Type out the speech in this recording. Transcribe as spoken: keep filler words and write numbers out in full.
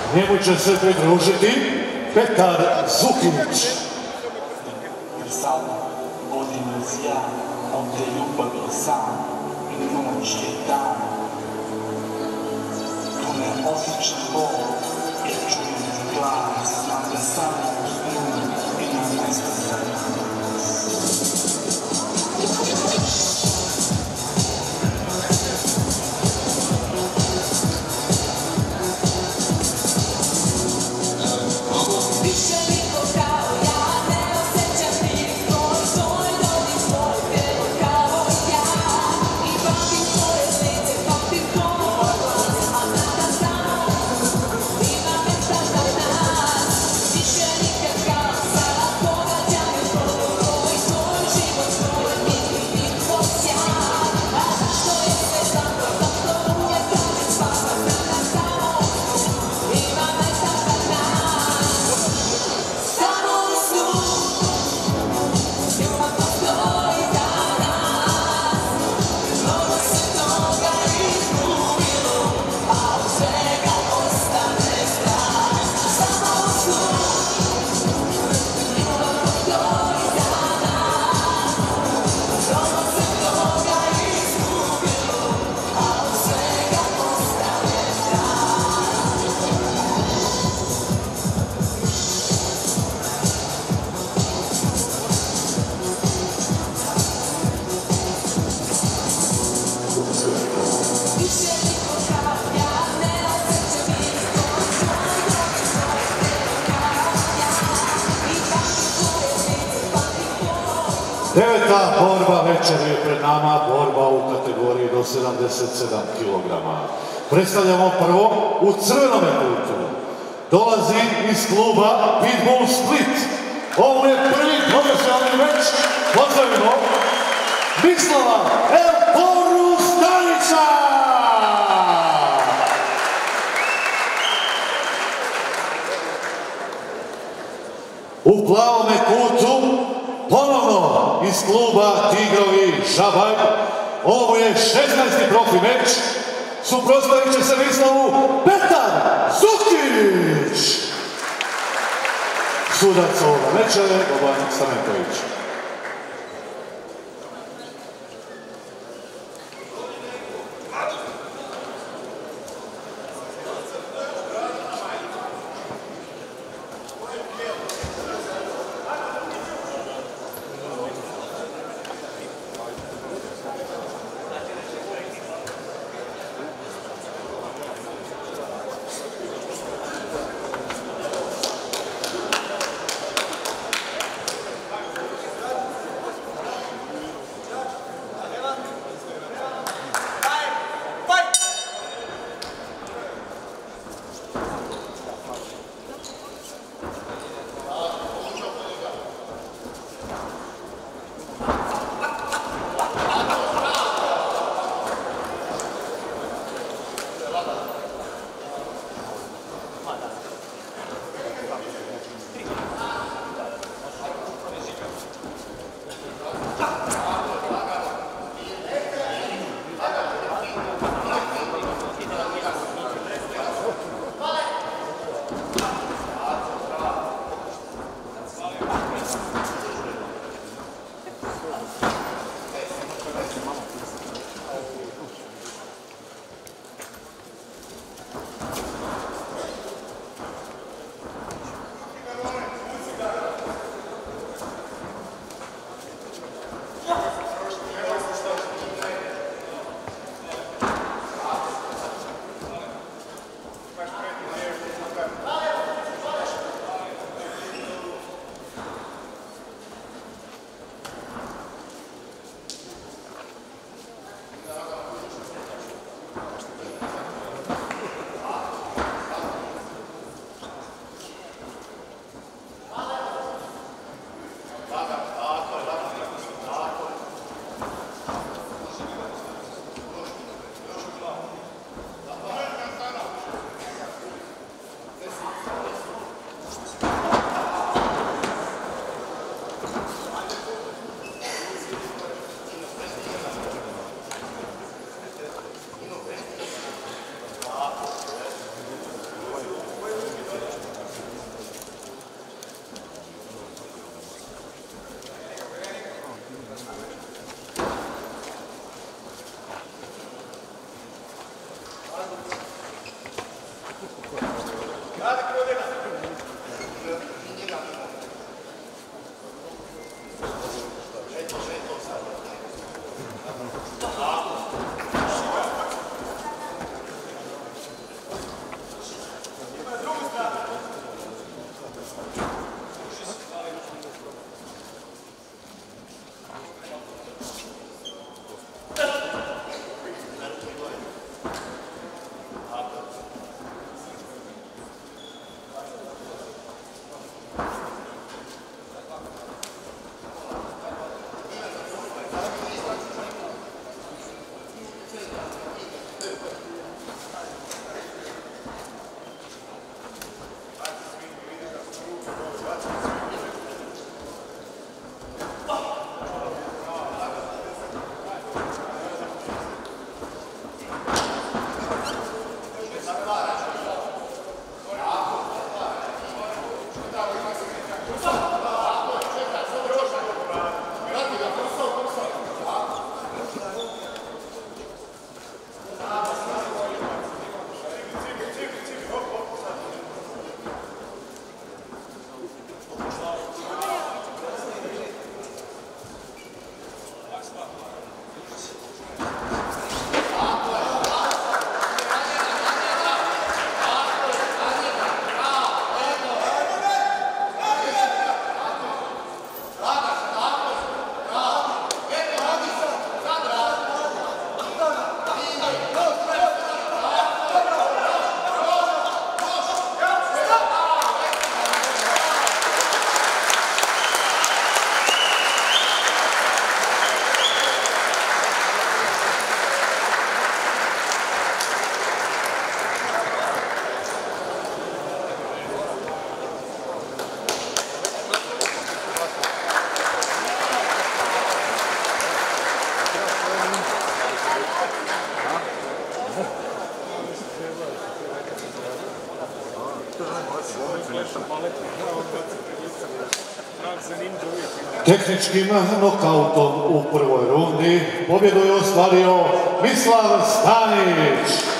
Njemu će se pridružiti Petar Zukinić. Jer sada vodim razija od te ljubavi sam i noć i dan. Tu ne osjećam bol, jer čujem ti glas, znam da samo u snu ima mjesta za nas. Deveta borba večeri je pred nama, borba u kategoriji do sedamdeset sedam kilograma. Predstavljamo prvo u crvenome kutu. Dolazi iz kluba Pitbull Split. Ovo je prvi profesionalni meč. Pozdravimo Mislava Elforu Stanića! U plavome kutu ponovno iz kluba Tigrovi Žabalj. Ovo je šesnaesti profi meč. Suprotstavit će se Mislavu Petar Zukinić. Sudac ovoga meča je Boban Stamenković. Tehničkim nokautom u prvoj rundi pobjedu je ostvario Mislav Stanić.